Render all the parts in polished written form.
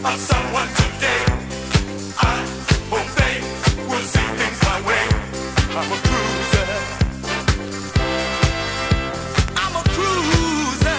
someone today. I hope they will see things my way. I'm a cruiser. I'm a cruiser.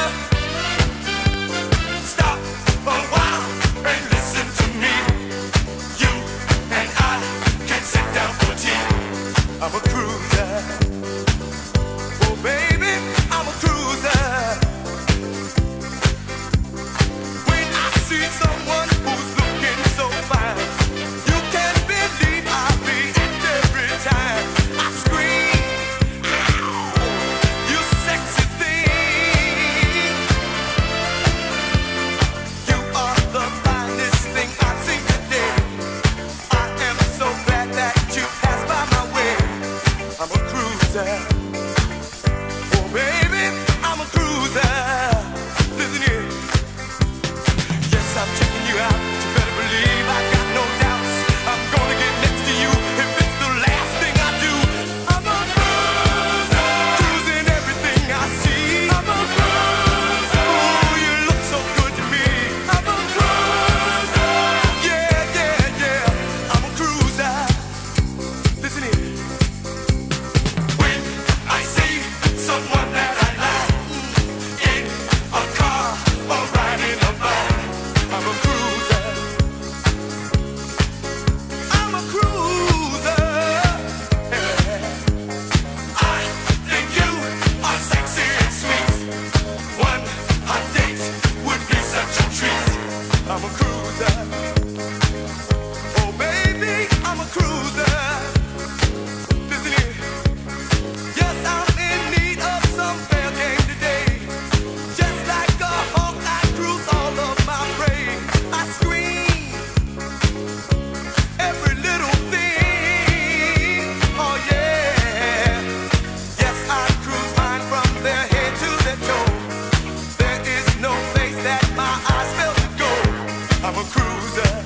Stop a while and listen to me. You and I can sit down for tea. I'm a cruiser. Oh baby, I'm a cruiser. When I see someone who's looking so fine, you can't believe I'll react every time. I scream, ow, you sexy thing. You are the finest thing I've seen today. I am so glad that you passed by my way. I'm a cruiser. Oh baby, I'm a cruiser. Listen here. Yes, I'm checking you out. You better believe I got no doubts. I'm gonna get next to you if it's the last thing I do. I'm a cruiser, cruising everything I see. I'm a cruiser. Oh, you look so good to me. I'm a cruiser. Yeah, yeah, yeah. I'm a cruiser. Listen here. When I see someone that I like in a car or riding a bike, I'm a cruiser. I'm a cruiser. I think you are sexy and sweet. One hot date would be such a treat. I'm a cruiser. Oh baby, I'm a cruiser. Listen here. Yes, I'm in need of some fair game today. Just like a hawk, I cruise all of my prey. I scream every little thing. Oh yeah. Yes, I cruise mine from their head to their toe. There is no place that my eyes fail to go. I'm a cruiser.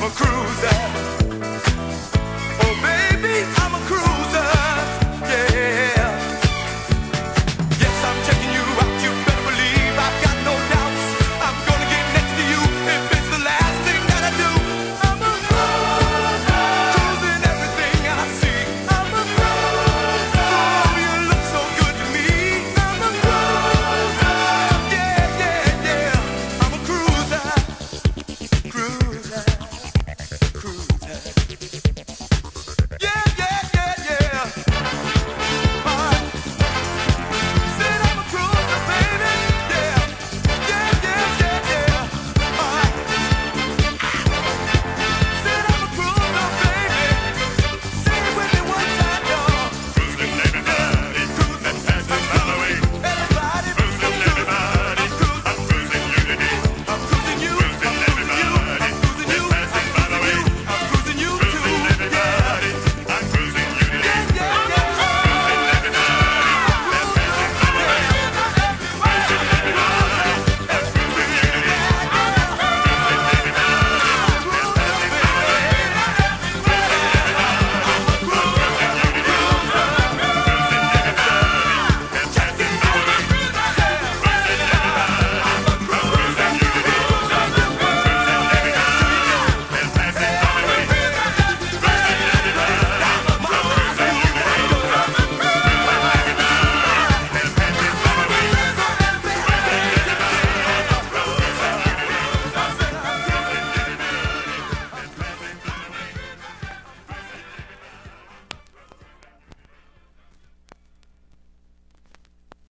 a cruiser.